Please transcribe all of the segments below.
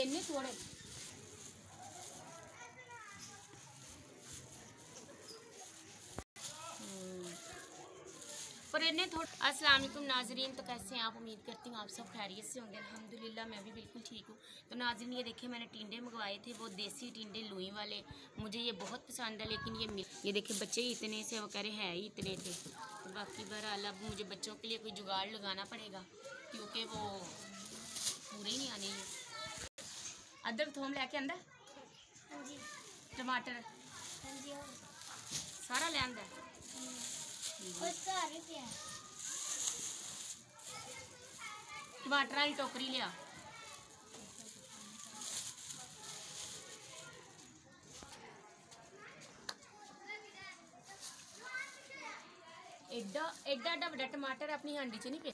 इन्ने थोड़े पर इन्हें थोड़ा। अस्सलाम वालेकुम नाजरीन, तो कैसे हैं आप? उम्मीद करती हूँ आप सब खैरियत से होंगे। अल्हम्दुलिल्लाह मैं भी बिल्कुल ठीक हूँ। तो नाजरीन ये देखिए मैंने टिंडे मंगवाए थे, वो देसी टिंडे लुई वाले। मुझे ये बहुत पसंद है, लेकिन ये देखिए बच्चे ही इतने से, वो कह रहे हैं ही इतने थे। तो बाकी बहरहाल अब मुझे बच्चों के लिए कोई जुगाड़ लगाना पड़ेगा, क्योंकि वो पूरे ही नहीं आने। ये अदरक थोम लैके आंदा, टमाटर सारा ले आंदा। टमाटर वाली टोकरी लिया। एडा एडा एडा बड़ा टमाटर अपनी हांडी च नहीं पे।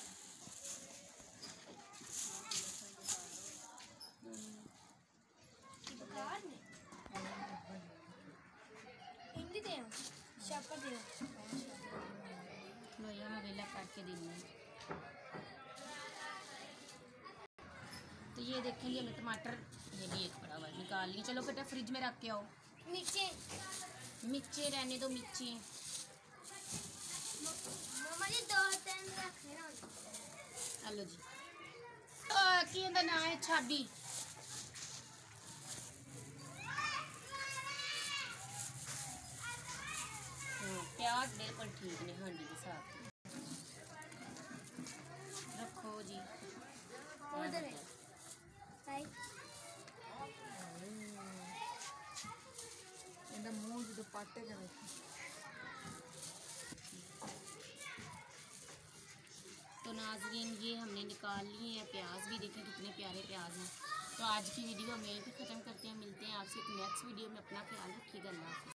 मैं वेला करके देनी। तो ये देखेंगे हमें टमाटर, ये भी एक पड़ा हुआ निकाल ली। चलो बेटा फ्रिज में रख के आओ। नीचे रहने दो, नीचे हेलो जी। की ना है छाबी। प्याज बिल्कुल ठीक ने हांडी के साथ रखो जी। मुंह जो पाटे का तो नाजरीन ये हमने निकाल लिए हैं। प्याज भी देखें कितने प्यारे प्याज हैं। तो आज की वीडियो हम यहीं पे ख़त्म करते हैं। मिलते हैं आपसे एक नेक्स्ट वीडियो में। अपना ख्याल रखिएगा। अल्लाह हाफ़िज़।